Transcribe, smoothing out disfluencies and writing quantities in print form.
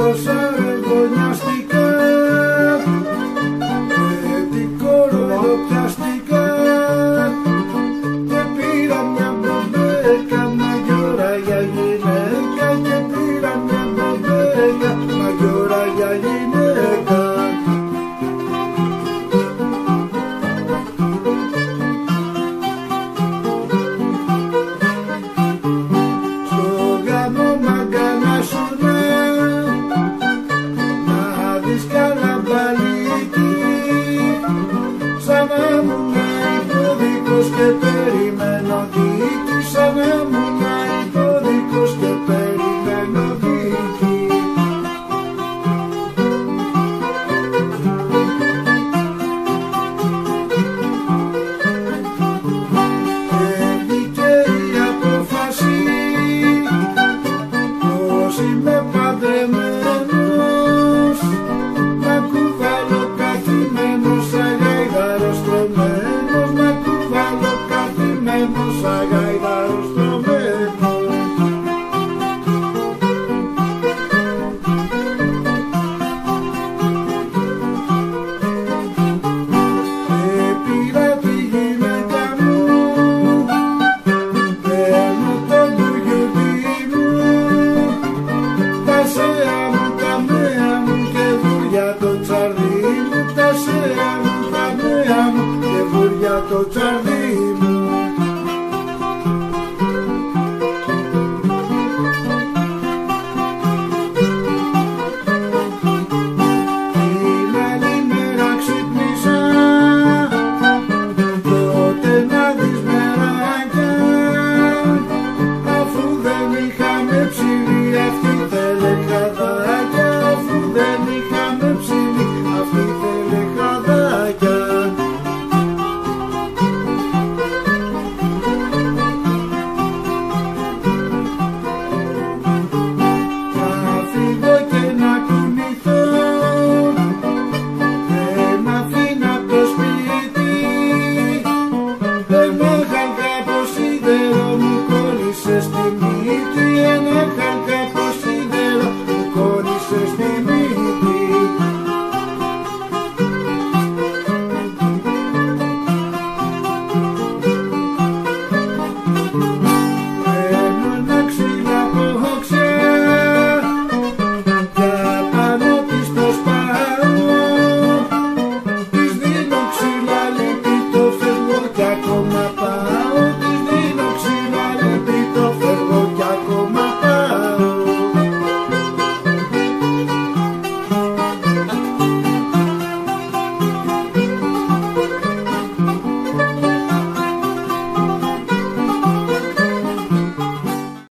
τόσα εγωνιαστικά και την κοροϊδοπιαστικά και πήρα μια μπομπέκα μαγιόρα για γυναίκα και πήρα μια μπομπέκα μαγιόρα για γυναίκα. Στο γάμο μαγκανάσουνε να δεις καλαμπαλίκι σαν να ήμουν υπόδικος και περιμένω δίκη σαν να ήμουν υπόδικος και περιμένω δίκη. Βγήκε η απόφαση πως είμαι παντρεμένος να κουβάλω καθημένος σαν γαϊδάρος τρωμένος να κουβάλω καθημένος σαν γαϊδάρος τρωμένος. Πήρα τη γυναίκα μου, παίρνω το μπουκιούδι μου, τα σέα μου, τα μέα μου και βουριά το τσαρδί μου, τα σέα μου, τα μέα μου και βουριά το τσαρδί μου. Την άλλη μέρα ξύπνησα, τότε να δεις μεράκια, αφού δεν είχαμε ψηλή αυτή θέλε χαδάκια, αφού δεν είχαμε ψηλή αυτή θέλε χαδάκια. Να φύγω και να κουνηθώ, δεν αφήνα το σπίτι, δεν έχαγα από σίδερο μου κόλλησε στη μύτη,